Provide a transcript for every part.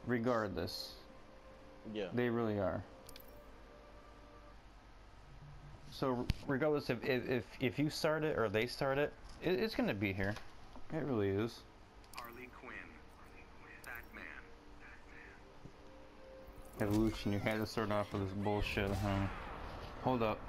regardless. Yeah. They really are. So regardless if you start it or they start it, it's gonna be here. It really is. Harley Quinn. Batman. Evolution, you had to start off with this bullshit, huh? Hold up.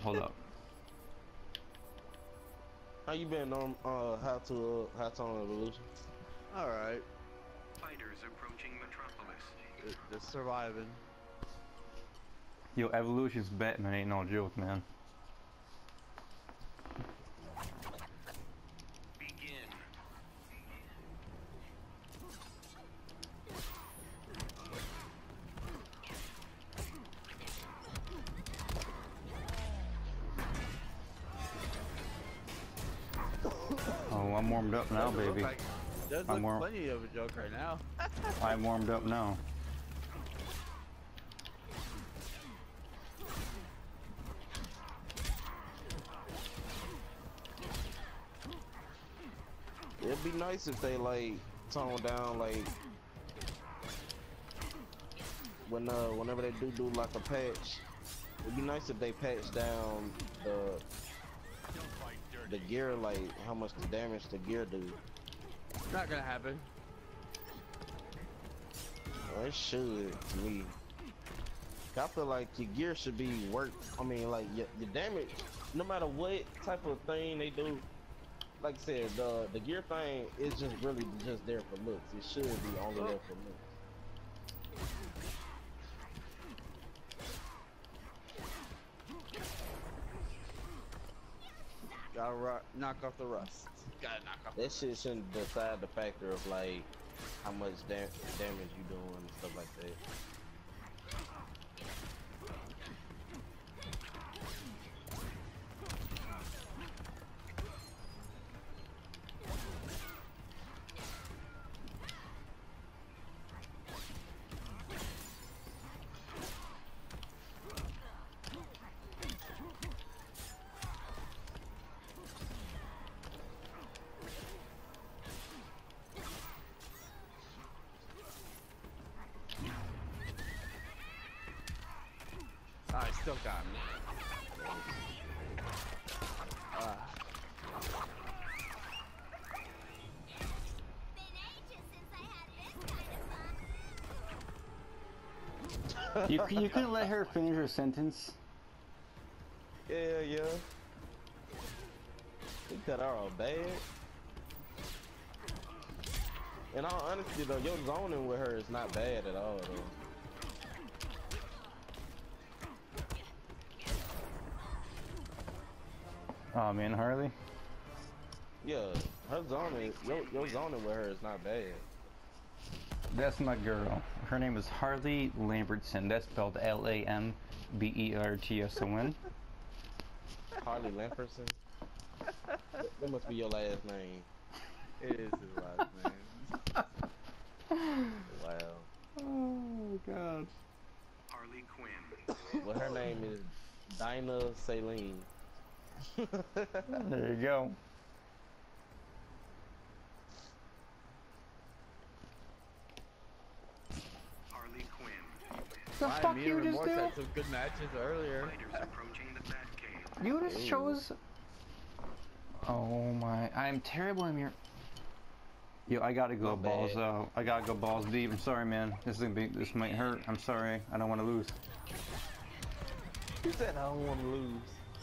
How you been on how to Evolution? All right, Fighters approaching Metropolis. just surviving. Yo, Evolution's Batman ain't no joke, man. Begin. Oh, I'm warmed up now, baby. There's I'm warm. plenty of a joke right now. I'm warmed up now. It'd be nice if they like tone down like whenever they do like a patch. It'd be nice if they patch down the gear, like how much the damage the gear do. Not gonna happen. Well, it should to me. I feel like your gear should be worked. I mean, like your damage, no matter what type of thing they do. Like I said, the gear thing is just really just there for looks. It should be only there for looks. Gotta knock off the rust. Gotta knock off. That shit shouldn't decide the factor of like how much damage you doing and stuff like that. I still got me. You couldn't let her finish her sentence. Yeah. He cut her all bad. In all honesty though, your zoning with her is not bad at all though. Oh man, Harley. Yeah, her zoning, your zoning with her is not bad. That's my girl. Her name is Harley Lambertson. That's spelled Lambertson. Harley Lambertson? That must be your last name. It is his last name. Wow. Oh god. Harley Quinn. Well, her name is Dinah Saline. There you go. Harley Quinn. The fuck you just Remorse had do? some good matches earlier. Fighters approaching the Batcave. You just chose. Oh my! I'm terrible in your. Yo, I gotta go My balls bad. out. I gotta go balls deep. I'm sorry, man. This might hurt. I'm sorry. I don't want to lose. He said I don't want to lose.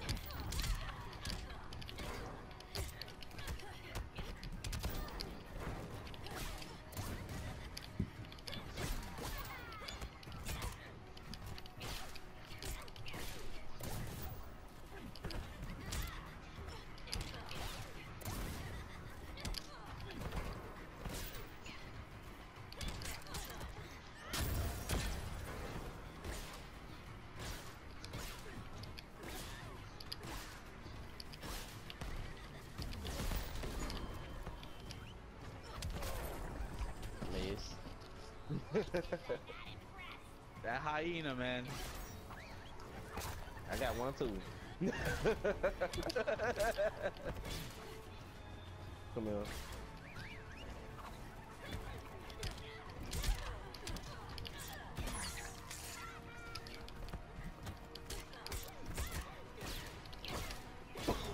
Miss. That hyena, man. I got one too. Come here.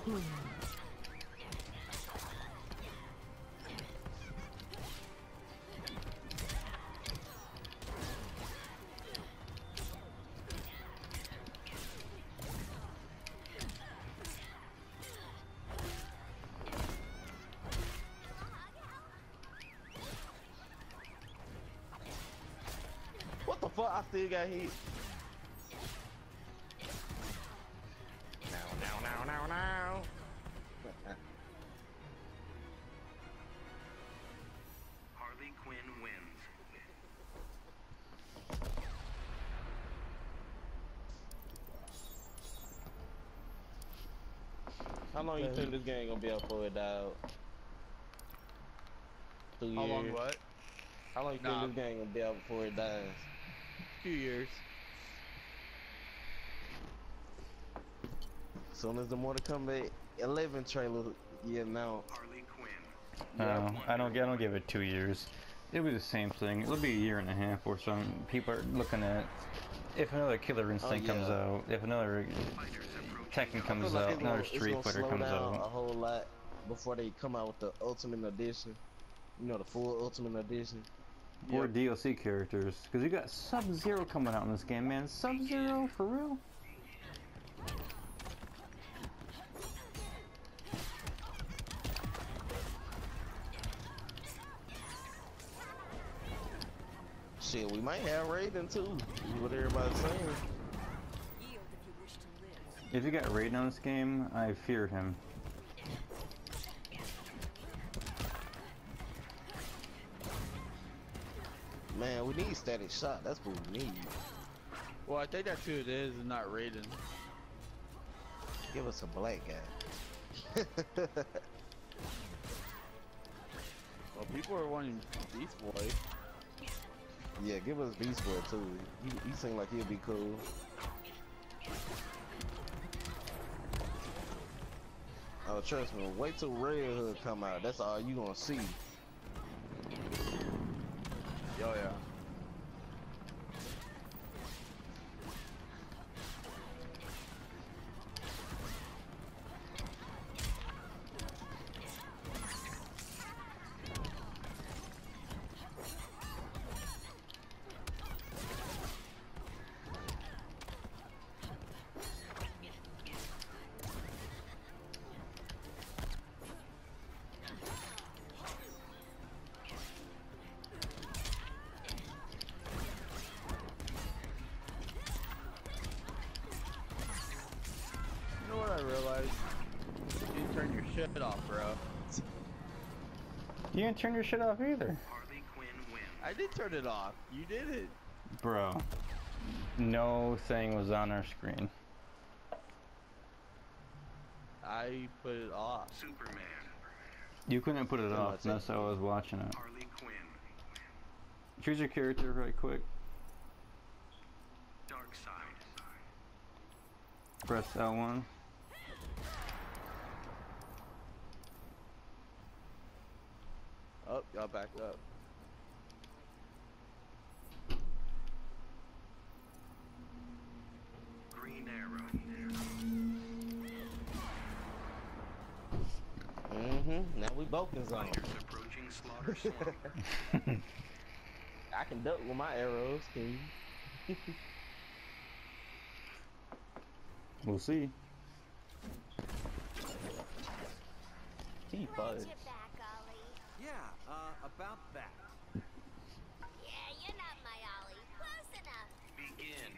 What the fuck? I still got hit. Now. Harley Quinn wins. How long you think this game gonna be up for it, dog? 2 years. How long what? How long you Nah. think this game gonna be up before it dies? 2 years. Soon as the Mortal Kombat 11 trailer get announced. Harley Quinn. No, I don't give it 2 years. It'll be the same thing. It'll be a year and a half or something. People are looking at if another Killer Instinct yeah. comes out, if another Fighters approaching. Tekken I comes feel like out, it's another gonna- it's Street gonna Fighter slow comes down a out. whole lot before they come out with the Ultimate Edition. You know, the full Ultimate Edition. Or DLC characters, because you got Sub-Zero coming out in this game, man. Sub-Zero for real? Shit, we might have Raiden too. is What everybody's saying. Yield if you wish to live. If you got Raiden on this game, I fear him. Man, we need Static Shock. That's what we need. Well, I think that's who it is, and not Raiden. Give us a black guy. Well, people are wanting Beast Boy. Yeah, give us Beast Boy too. He seemed like he'd be cool. Oh, trust me. Wait till Red Hood come out. That's all you gonna see. Oh yeah. You know what I realized? You didn't turn your shit off, bro. You didn't turn your shit off either. Harley Quinn wins. I did turn it off. You did it. Bro. No thing was on our screen. I put it off. Superman. You couldn't put it No, off, it's that's how I was watching it. Harley Quinn. Choose your character right quick. Dark Side. Press L1. Oh, got backed up. Green Arrow. Mm-hmm. Now we both in zone. Fighters approaching Slaughter Slump. I can duck with my arrows. Can you? We'll see. He fudge. back, Ollie. Yeah, about that. Yeah, you're not my Ollie. Close enough. Begin.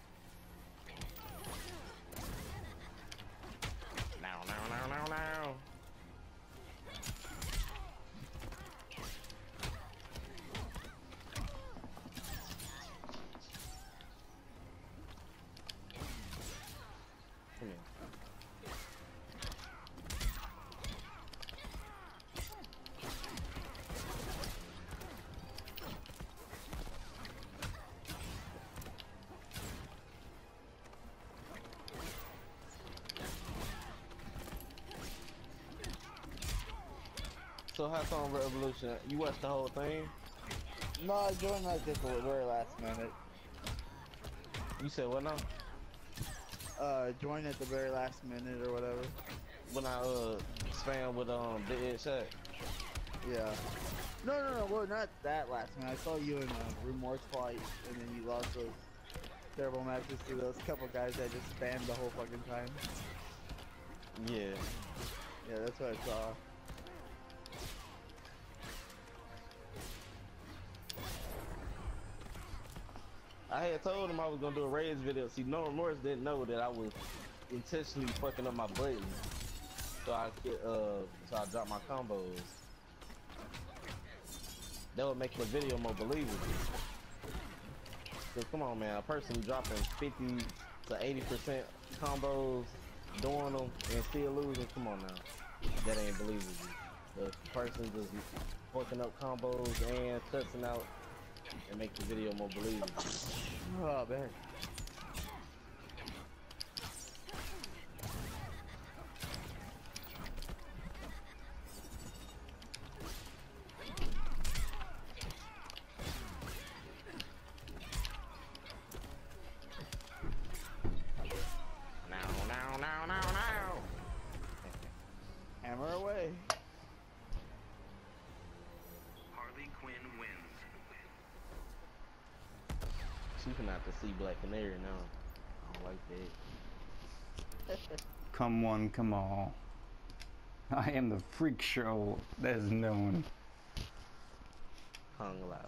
Now. Come here. So how's on Revolution? You watched the whole thing? No, I joined like at the very last minute. You said what now? Joined at the very last minute or whatever. when I spam with Dead Shot. Yeah. No. Well, not that last man. I saw you in a remorse fight, and then you lost those terrible matches to those couple guys that just spammed the whole fucking time. Yeah. Yeah, that's what I saw. I had told him I was gonna do a raids video. See, No Remorse didn't know that I was intentionally fucking up my buttons, so I could, so I dropped my combos. That would make the video more believable. Cause come on, man, a person dropping 50 to 80% combos, doing them, and still losing. Come on now, that ain't believable. The person just fucking up combos and cussing out and make the video more believable. Oh man. Now. Hammer away. Harley Quinn wins. She can have to see Black Canary now. I don't like that. Come one, come all. I am the freak show that is known. Hung Lao.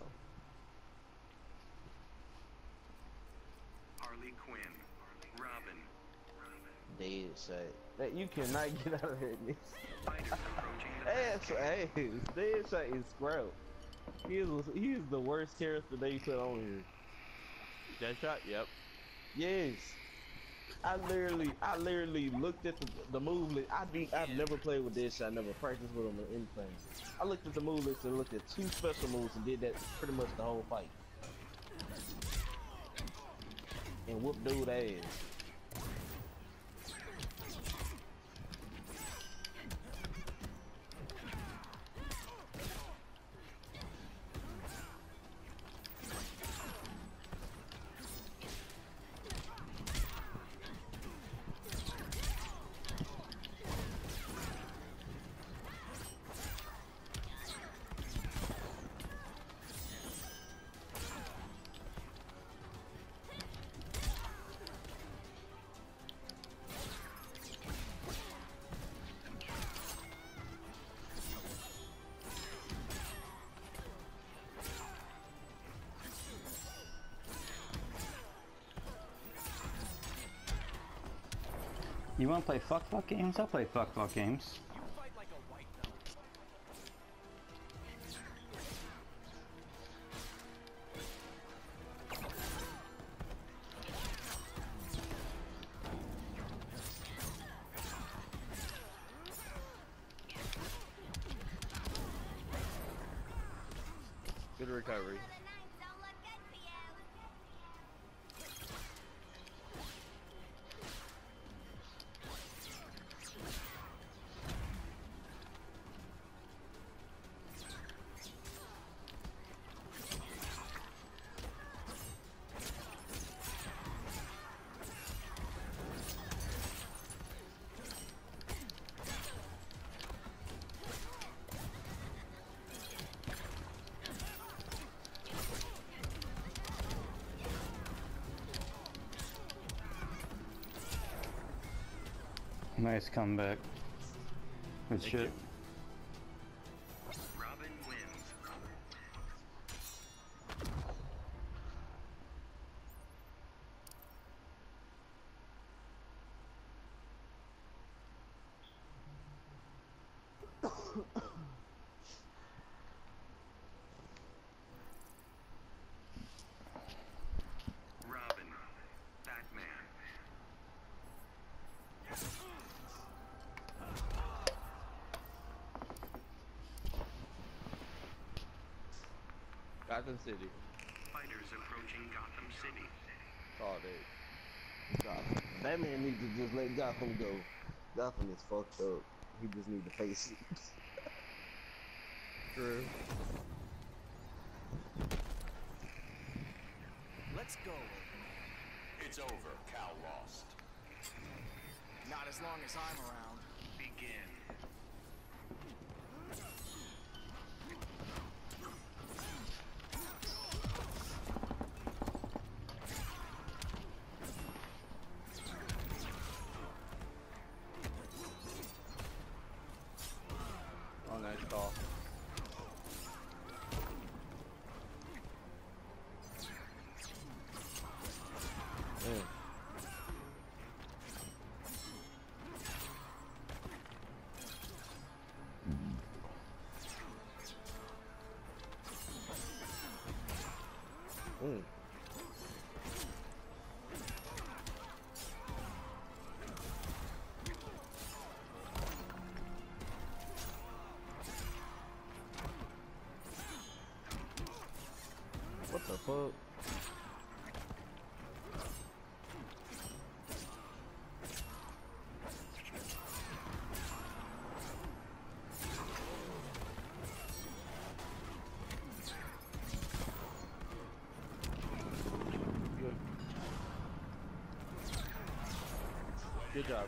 Harley Quinn. Robin. Dead Shot. That you cannot get out of here, Nick. Fighters approaching the Hey, Dead Shot is Sprout. He is the worst character they put on here. Deadshot? Yep. Yes. I literally looked at the move list. I've never played with this. I never practiced with him or anything. I looked at the move list and looked at 2 special moves and did that pretty much the whole fight. And whoop dude ass. You wanna play fuck games? I'll play fuck games. Good recovery. Nice comeback. Good shit. Robin wins. Robin. Batman. Gotham City. Fighters approaching Gotham City. All day. Gotham. Batman needs to just let Gotham go. Gotham is fucked up. He just need to face it. True. Let's go. It's over. Cal lost. Not as long as I'm around. Begin. Begin. Oh, nice call. Mm. Mm. What the fuck? Good job.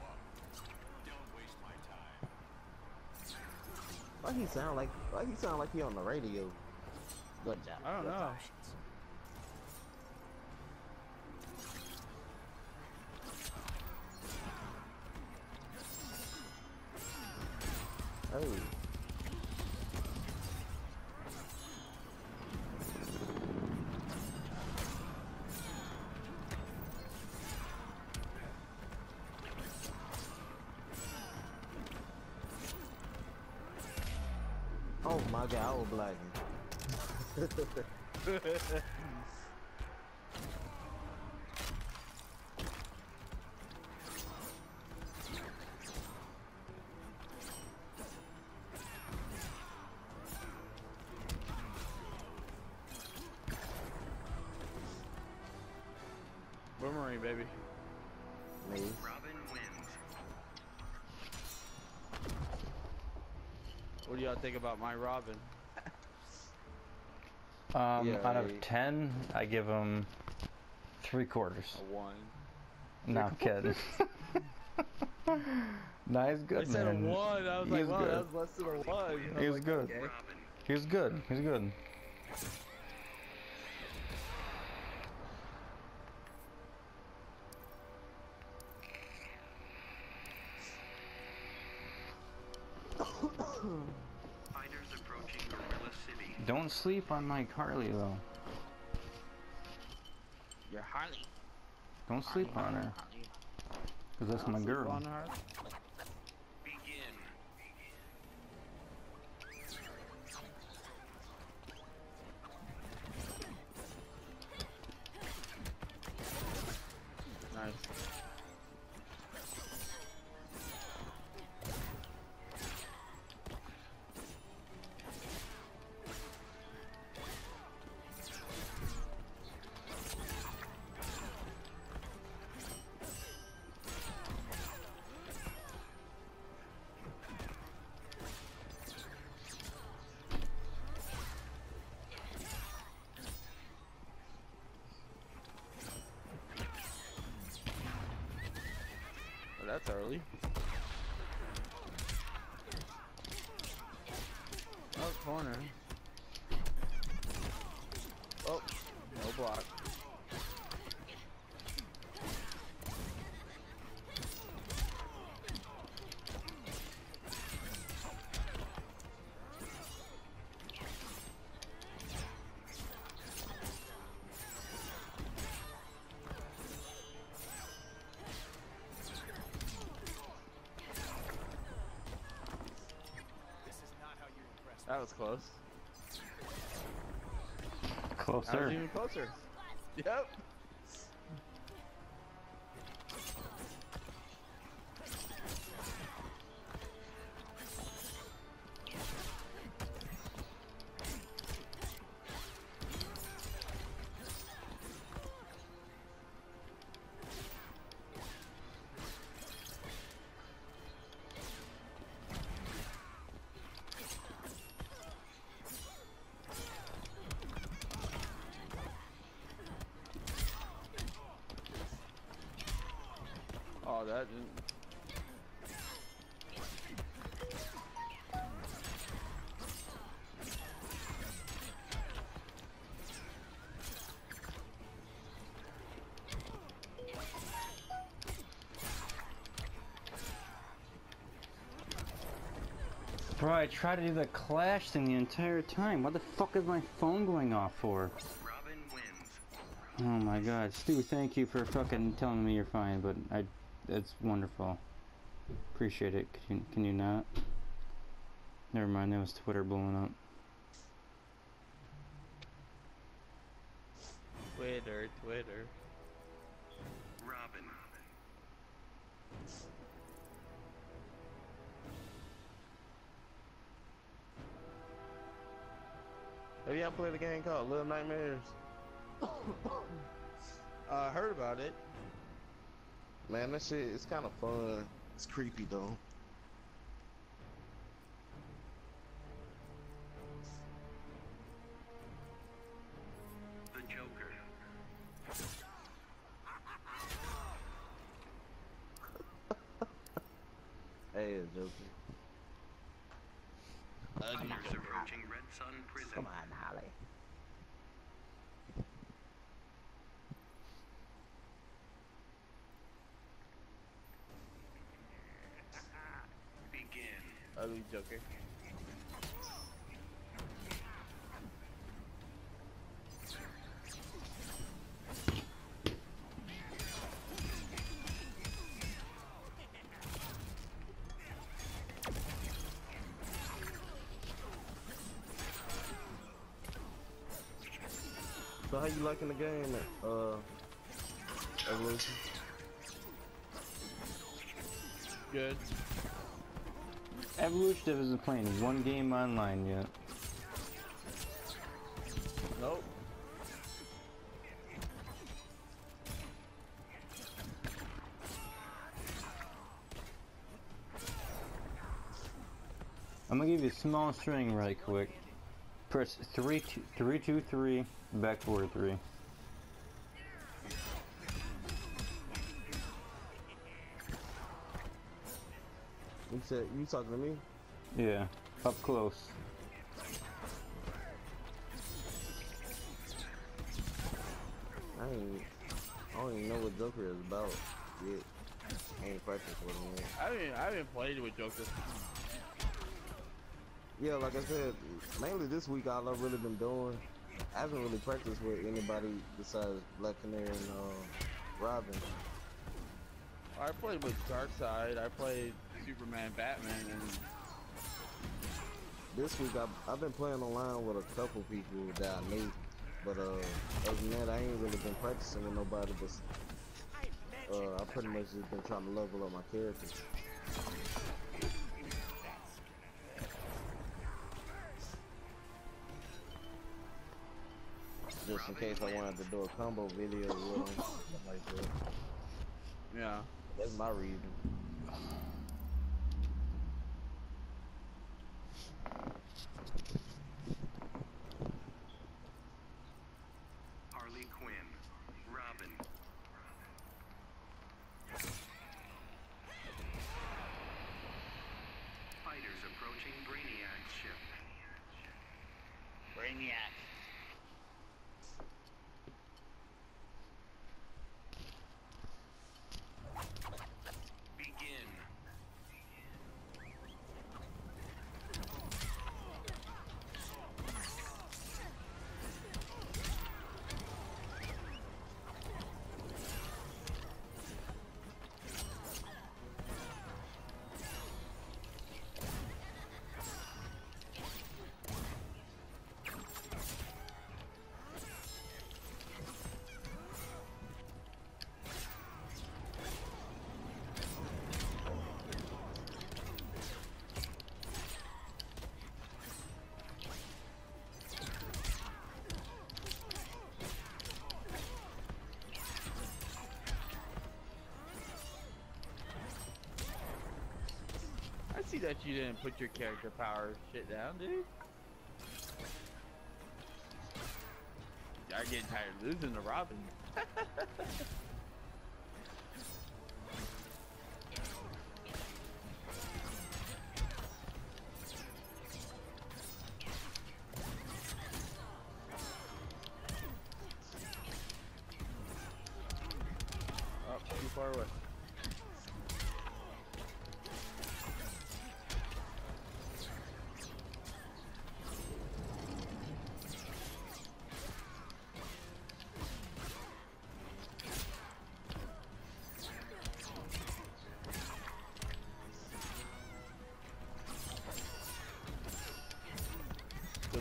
Why he sound like he on the radio? Good job. I don't Good know. job. Oh. Oh my god, I was blacking. Boomerang, baby. Me. Robin wins. What do y'all think about my Robin? Yeah, Out of right. 10, I give him 3/4. A 1. No, I'm kidding. No, he's good, I said man. a 1. I was He's like, wow, good. that was less than a 1. I was He's like, good. okay. Robin. He's good. He's good. Fighters approaching Gorilla City. Don't sleep on Mike Harley, though. You're Harley. Don't sleep on her. Because that's my Sleep girl. on her. Begin. Nice. Well, that's early. Oh, corner. Oh, no block. That was close. That was Closer. even closer. Yep. Oh, that didn't. Bro, I tried to do the Clash thing the entire time. What the fuck is my phone going off for? Robin wins. Oh my god. Stu, thank you for fucking telling me you're fine, but it's wonderful. Appreciate it. Can you not? Never mind, that was Twitter blowing up. Twitter. Robin. Have y'all played a game called Little Nightmares? Heard about it. Man, that shit, it's kind of fun. It's creepy though. The Joker. Hey, it's Joker. Fighters approaching Red Sun Prison. Come on, Holly. Begin. Ugly Joker. So how you liking the game, Evolution? Good. Evolution isn't playing one game online yet. Nope. I'm gonna give you a small string right quick. Press 3, 2, 3, back forward 3. You talking to me? Yeah, up close. I don't even know what Joker is about yet. I ain't practiced with him yet. I haven't played with Joker. Yeah, like I said, mainly this week all I've really been doing, I haven't really practiced with anybody besides Black Canary and Robin. I played with Darkseid. I played Superman, Batman, and This week I've been playing online with a couple people that I meet, but other than that I ain't really been practicing with nobody. But I pretty much just been trying to level up my character. Just in case I wanted to do a combo video with them, something like that. yeah. That's my reason. Harley Quinn. Robin. Fighters approaching Brainiac's ship. Brainiac. Begin. I see that you didn't put your character power shit down, dude. I'm getting tired of losing to Robin. Oh, too far away.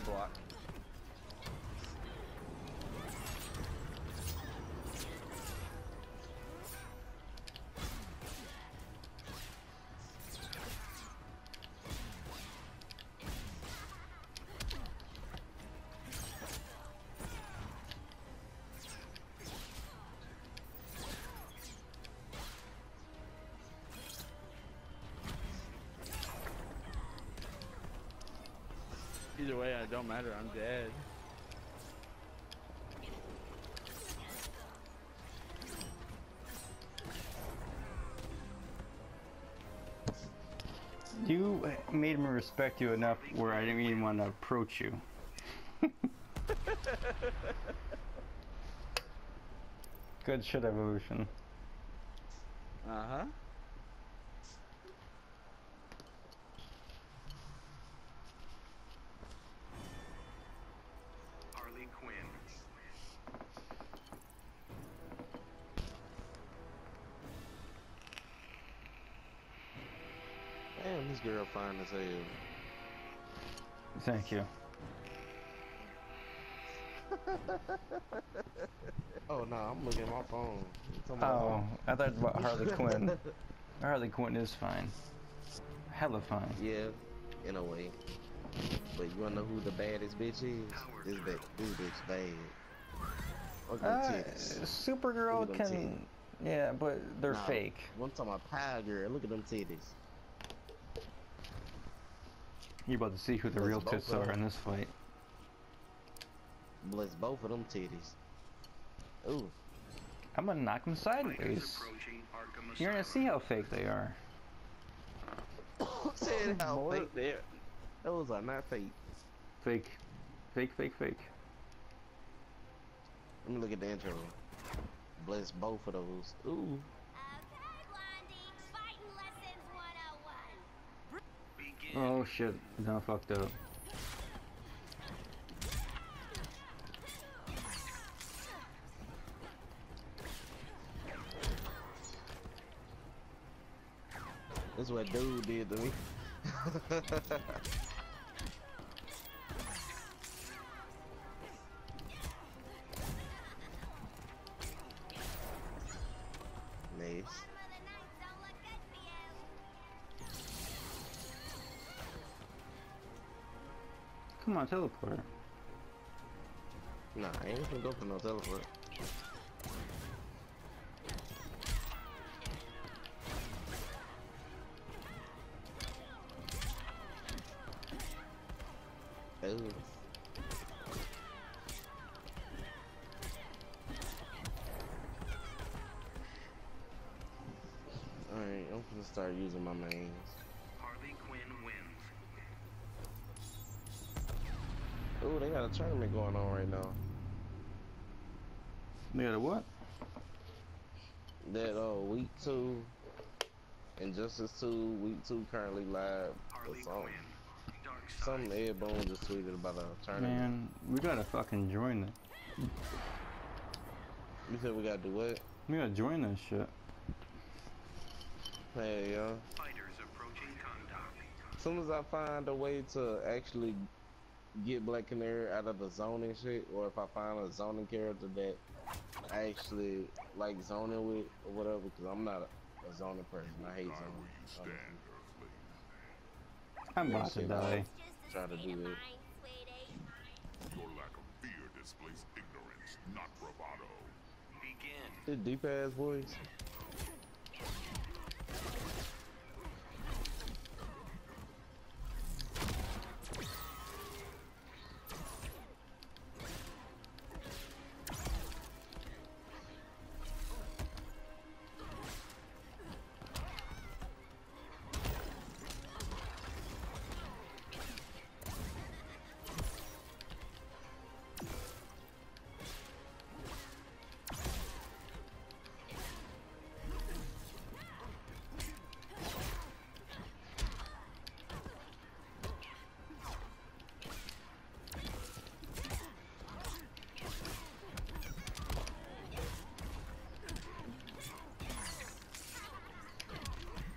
block. Either way, it don't matter. I'm dead. You made me respect you enough where I didn't even want to approach you. Good shit, Evolution. Uh-huh. Harley Quinn. Damn, this girl fine as hell. Thank you. Oh no, I'm looking at my phone. Oh, I thought about Harley Quinn. Harley Quinn is fine. Hella fine. Yeah, in a way. But you wanna know who the baddest bitch is? This bitch bad. Look at them titties. Supergirl Look at them can... Yeah, but they're Nah, fake. I'm talking about Power Girl. Look at them titties. You're about to see who the Let's real both tits of are them. in this fight. Bless both of them titties. Ooh. I'm gonna knock them Fighters sideways. approaching Arkham You're gonna Asylum. see how fake they are. Said how More- fake they are. Those are not fake. Fake. Fake, fake, fake. Let me look at the intro. Bless both of those. Ooh. Okay, Blondie. Fighting lessons 101. Begin. Oh shit. No, fucked up. That's what dude did to me. Nice. Bottom of the ninth don't look good for you. Come on, teleporter. Nah, I ain't gonna go for no teleport. Ooh. Alright, I'm gonna start using my mains. Harley Quinn wins. Ooh, they got a tournament going on right now. You got a what? That week 2, Injustice 2, week 2 currently live. Harley Or something. Quinn. Dark Side. Something Ed Boone just tweeted about a tournament. Man, we gotta fucking join it. You said we gotta do what? We gotta join this shit. Hey, yo. Fighters approaching Kahndaq. As soon as I find a way to actually get Black Canary out of the zoning shit, or if I find a zoning character that I actually like zoning with, or whatever, because I'm not a zoning person. I hate zoning. honestly. I'm about to die. It's just a Try to state of do it. mind, sweetie. Your lack of fear displays ignorance, not bravado. Begin. This deep ass voice.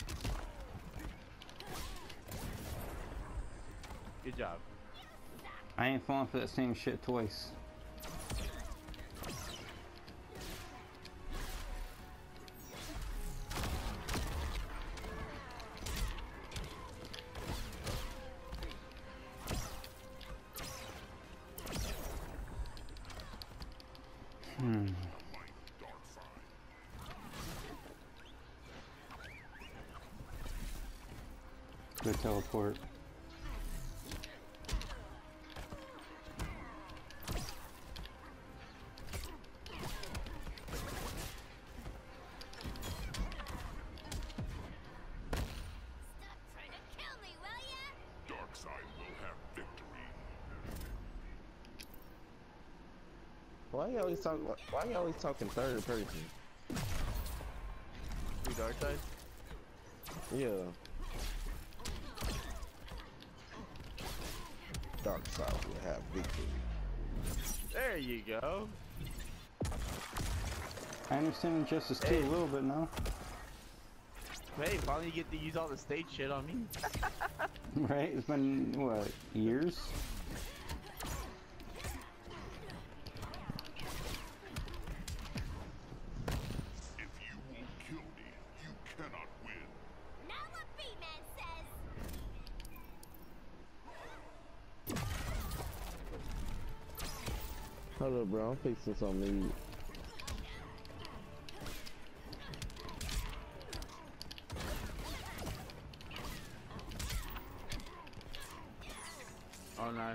Good job. I ain't falling for that same shit twice. Good teleport. Stop trying to kill me, will ya? Darkseid will have victory. Why you always talking third person? Who, Darkseid? Yeah. Darkseid will have victory. There you go. I understand Injustice 2 a little bit now. Hey, finally you get to use all the stage shit on me. Right? It's been, what, years? If you won't kill me, you cannot win. Not what B-Man says. Hold up, bro. I'm fixing something. Oh, nice.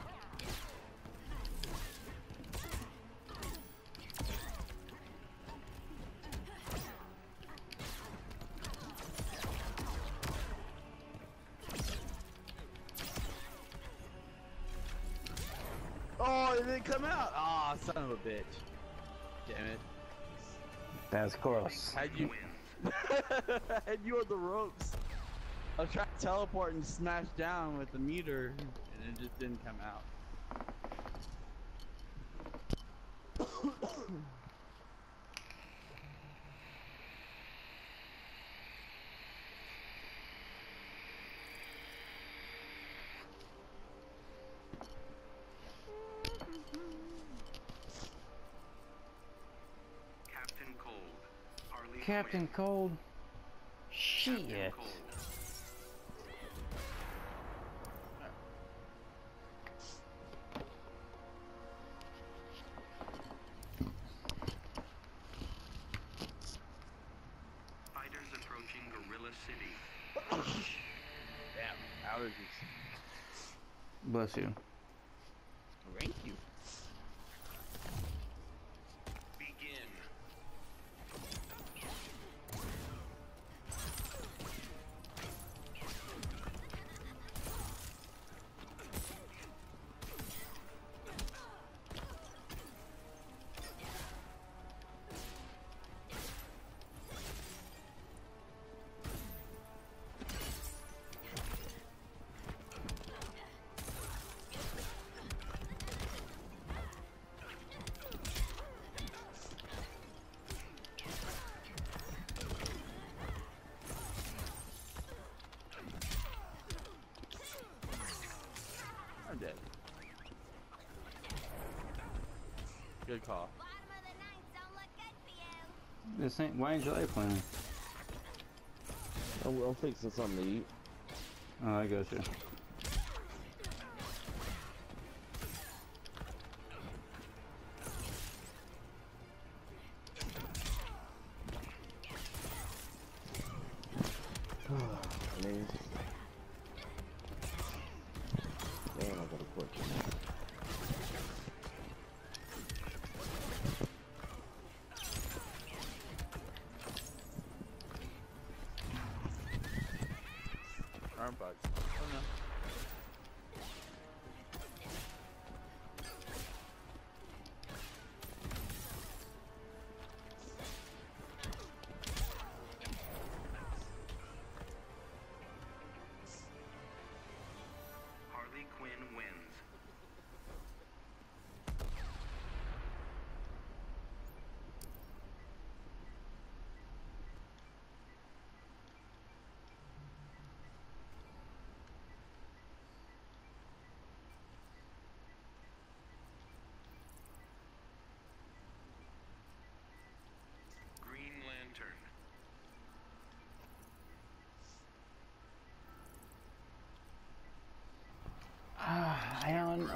Oh, it didn't come out. Ah, son of a bitch. Damn it. That's close. Had you, had you on the ropes. I was trying to teleport and smash down with the meter, and it just didn't come out. Captain Cold. Harley Captain Quinn. Cold. Captain Shit. Cold. Fighters approaching Gorilla City. Damn, allergies. Bless you. Thank you. Begin. I'm dead. Good call. Bottom of the ninth don't look good for you. This ain't. Why ain't July playing? I'm fixing something to eat. Oh, I got you. Man. Damn, I gotta quit. Arm bugs. Oh no. Harley Quinn wins.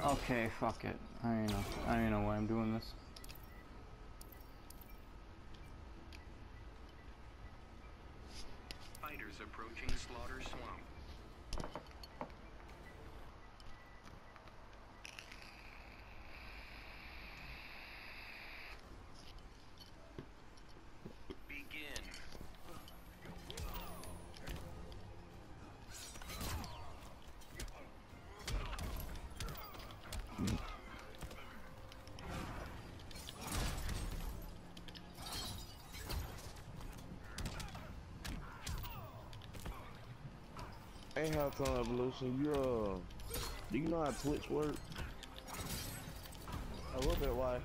Okay, fuck it. I don't even know why I'm doing this. Fighters approaching Slaughter Swamp. Begin. Hey, Halftime Evolution, do you know how Twitch work? A little bit. Why?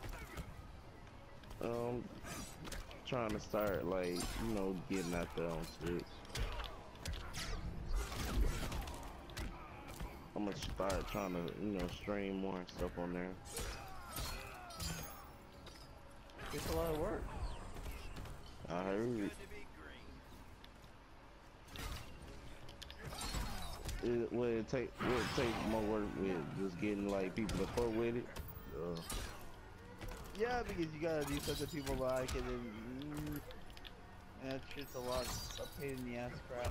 Trying to start, like, you know, getting out there on Twitch. I'm gonna start trying to, you know, stream more and stuff on there. It's a lot of work. I heard. Would it take more work with just getting like people to fuck with it? Yeah, because you gotta do something people like, and then that shit's a lot of pain in the ass crap.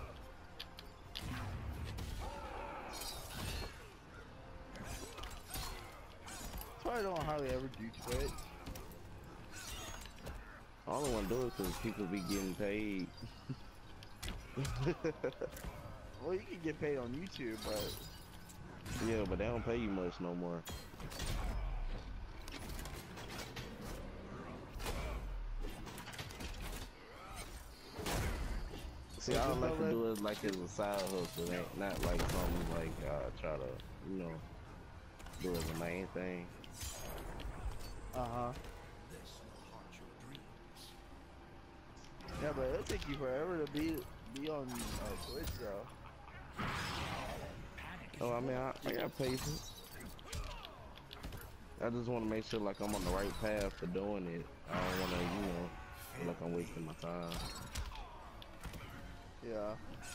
That's why I don't hardly ever do Twitch. All I want to do is because people be getting paid. Well, you can get paid on YouTube, but Yeah, but they don't pay you much no more. See, I like to do it like as a side hustle, ain't not like something like try to, you know, do it as a main thing. yeah, but it'll take you forever to be on Twitch, though. Oh, I mean, I got patience. I just want to make sure like I'm on the right path for doing it. I don't want to, you know, feel like I'm wasting my time. Yeah.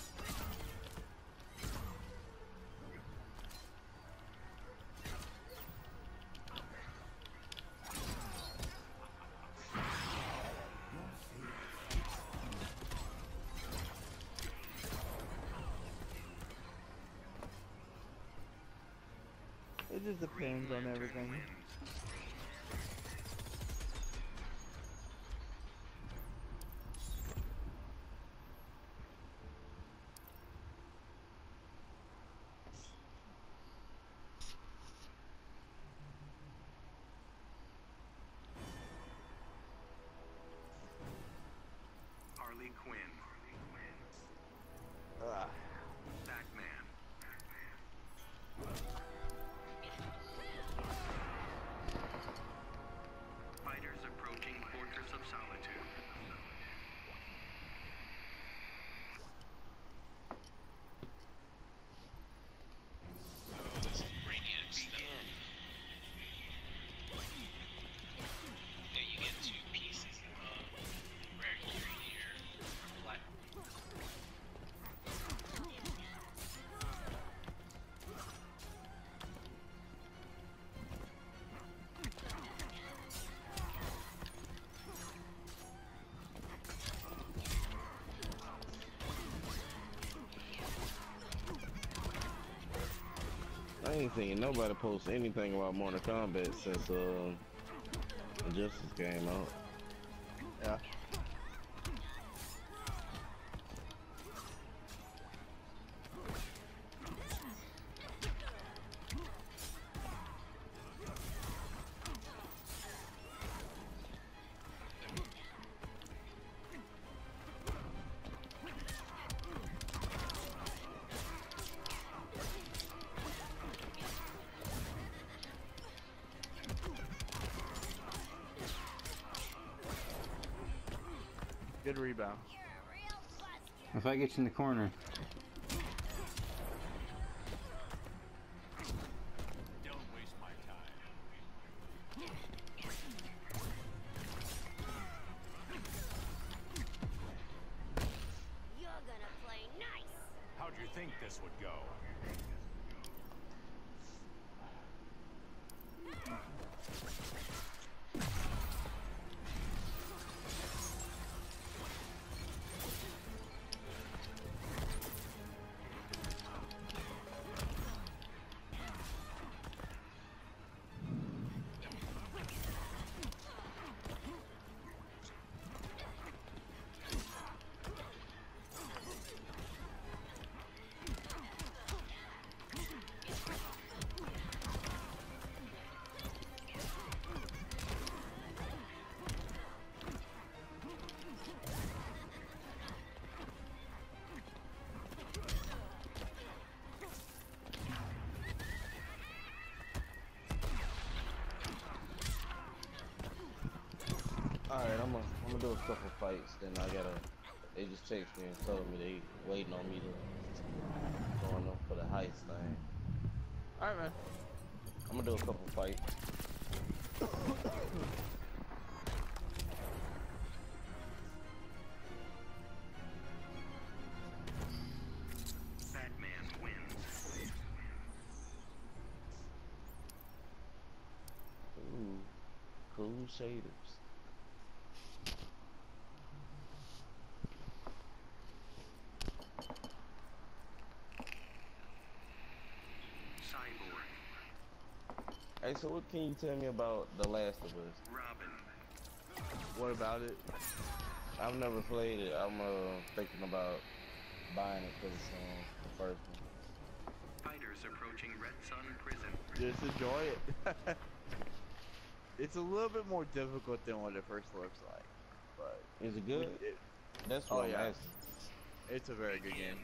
It just depends on everything. Harley Quinn. Batman. Fighters approaching Fortress of Solitude. Begin. Yeah, you get 2 pieces of rare gear here from Black. I ain't seen nobody post anything about Mortal Kombat since the Justice came out. Yeah. Good rebound. You're a real buzzkill. If I get you in the corner, Don't waste my time. You're gonna play nice. How'd you think this would go? I'm gonna do a couple fights, then I gotta. They just texted me and told me they waiting on me to going up for the heist thing. Alright, man. I'm gonna do a couple fights. Batman wins. Ooh, cool shaders. Cyborg. Hey, so what can you tell me about The Last of Us? Robin. What about it? I've never played it. I'm thinking about buying it because it's the first one. Fighters approaching Red Sun Prison. Just enjoy it. It's a little bit more difficult than what it first looks like, but Is it good? That's Oh, what I'm yeah. asking. it's a very good game.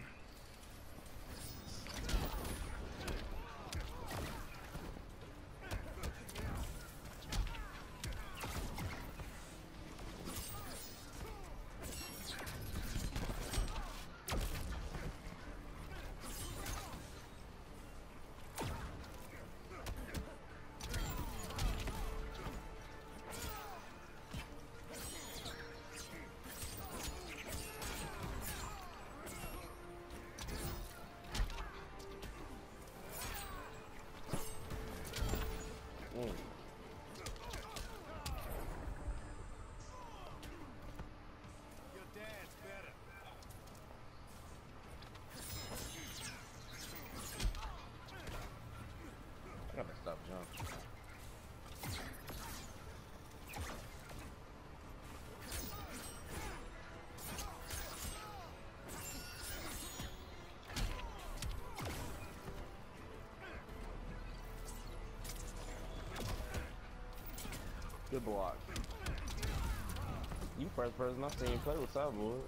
I gotta stop jumping. Good block. You first person I've seen play with Cyborg.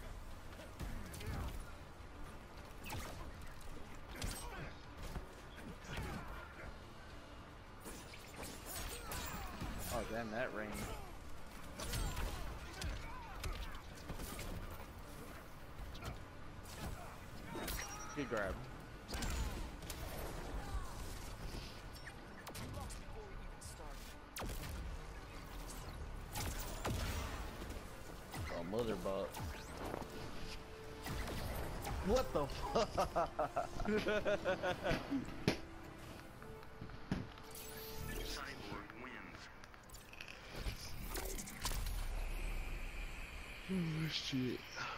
Oh damn, that ring. Good grab. Oh, mother buck. What the fuck? Cyborg wins. Oh, shit.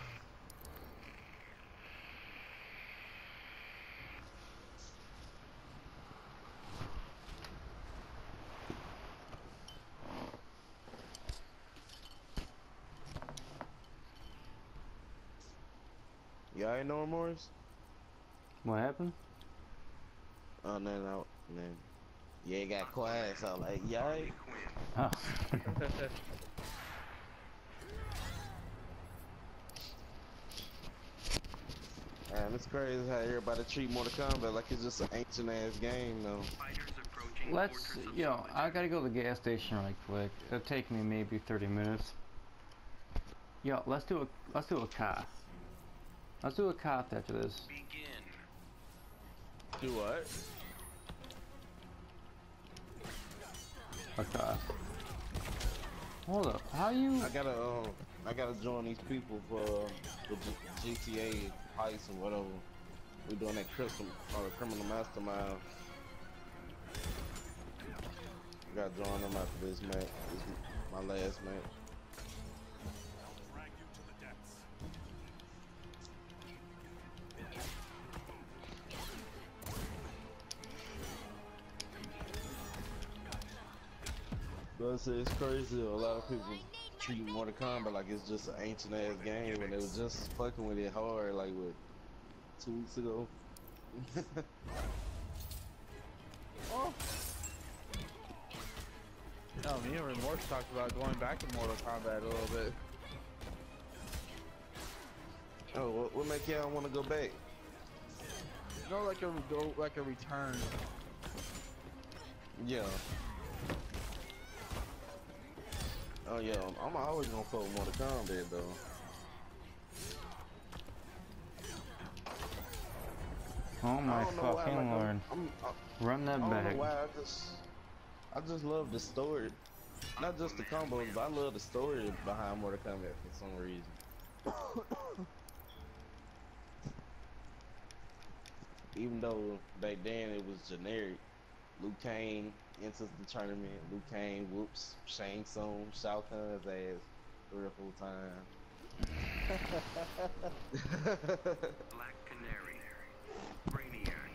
Y'all ain't no remorse? What happened? Oh, no. Yeah, it got quiet, so like, y'all ain't. Oh. Man, it's crazy how everybody treat Mortal Kombat like it's just an ancient ass game, though. Fighters approaching Let's, Fortress of yo, Solitude. I gotta go to the gas station right quick. It'll take me maybe 30 minutes. Yo, let's do a cough. Let's do a cough after this. Begin. Do what? A cough. Hold up, how you? I gotta join these people for the GTA heist or whatever. We're doing that criminal mastermind. I gotta join them after this match. This is my last match. Drag you to the depths. But I say it's crazy. A lot of people treat Mortal Kombat like it's just an ancient ass game, and they was just fucking with it hard like what 2 weeks ago. Oh. No, me and Remorse talked about going back to Mortal Kombat a little bit. Oh, what make y'all want to go back? No, like a return. Yeah. Oh yeah, I'm always gonna fuck with Mortal Kombat though. Oh my I don't know why, fucking like, lord. Run that I don't back. know why. I just love the story, not just the combos, but I love the story behind Mortal Kombat for some reason. Even though back then it was generic, Liu Kang enters the tournament. Liu Kang whoops Shang Tsung, Shao Kahn's ass 3 or 4 times. Black Canary. Brainiac.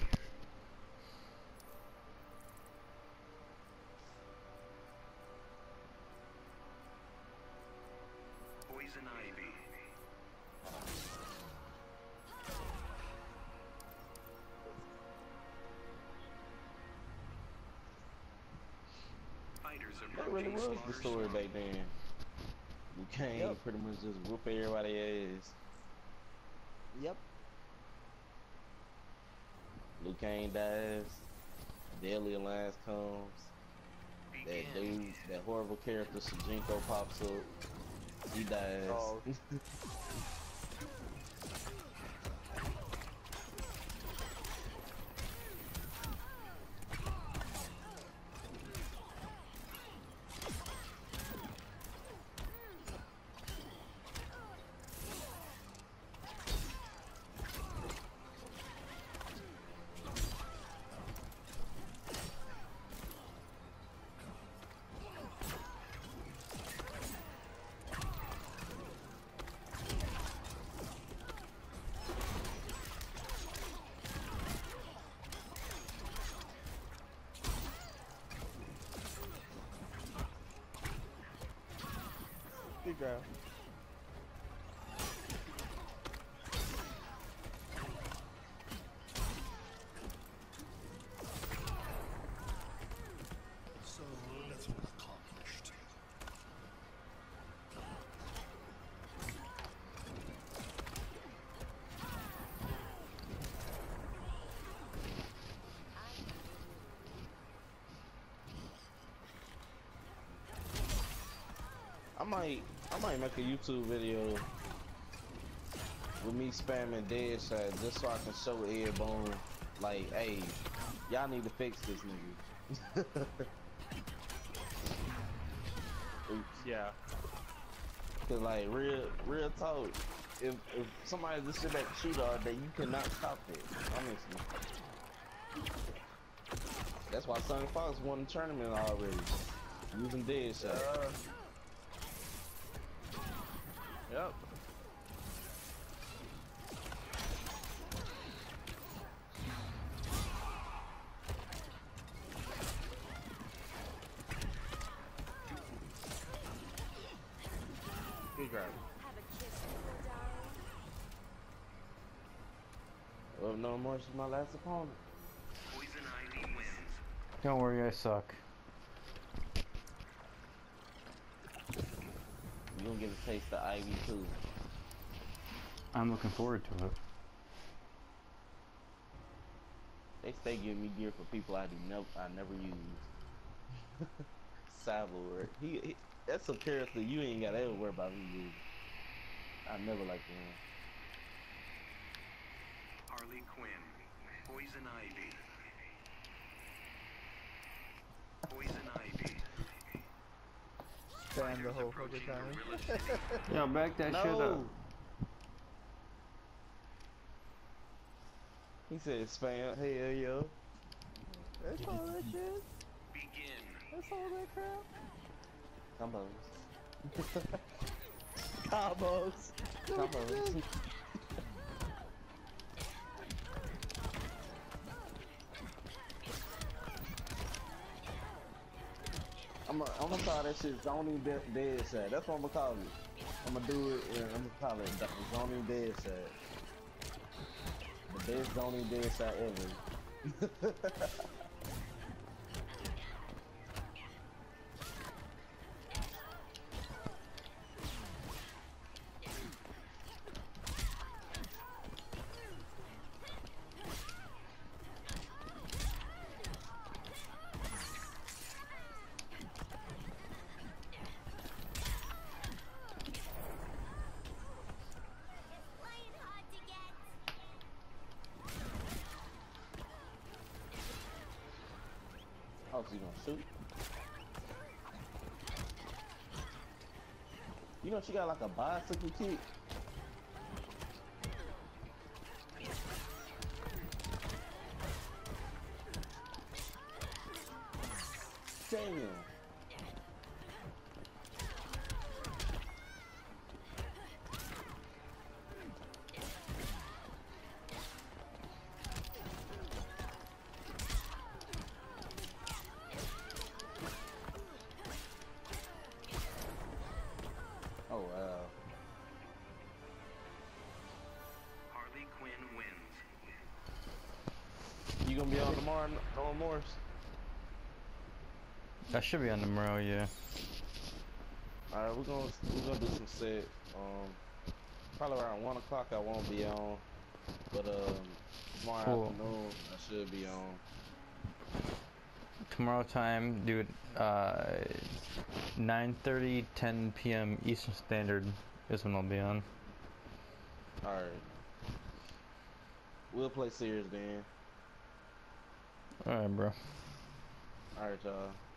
Poison Ivy. Fighters That really approaching was the slaughter story zone. back then. Liu Kang Yep. pretty much just whoop everybody ass. Yep. Liu Kang dies. Deadly Alliance comes. That dude, that horrible character Shujinko pops up. He dies. Oh. Good grab. So little accomplished. I might make a YouTube video with me spamming dead shot just so I can show Ed Boon, like, hey, y'all need to fix this nigga. Oops. Yeah. Cause like real talk, if somebody just sit back and shoot all day, you cannot stop it. Honestly. That's why Sonic Fox won the tournament already. Using dead shot. Yep. Good grab. Have a kiss before dying. Well, no more, she's my last opponent. Poison Ivy wins. Don't worry, I suck. You gonna get a taste of Ivy too. I'm looking forward to it. They stay giving me gear for people I never use. Cyborg. He that's a character you ain't gotta ever worry about me using. I never liked him. Harley Quinn. Poison Ivy. Poison Ivy. Spam the whole Approaching fucking time. Gorilla City. Yo, back that shit up. No. He said spam. Hell yo. That's all that shit. Begin. That's all that crap. Combos. Combos. Combos. I'm gonna call that shit zoning dead shot. That's what I'm gonna call it. I'm gonna do it and I'm gonna call it zoning dead shot. The best zoning dead shot ever. Oh, so you gonna shoot? You know she got like a bicycle kick. Damn. Oh wow. Harley Quinn wins. You gonna be on tomorrow, no Morris? I should be on tomorrow, yeah. Alright, we're gonna do some set. Probably around 1 o'clock I won't be on. But tomorrow Cool. afternoon I should be on. Tomorrow time, dude, 9:30, 10 p.m. Eastern Standard is when I'll be on. Alright. We'll play series then. Alright, bro. Alright, y'all.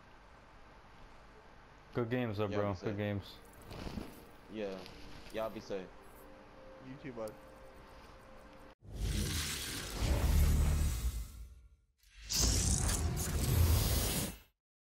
Good games though, Yeah, bro. be safe. Good games. Yeah. Y'all be safe. You too, bud.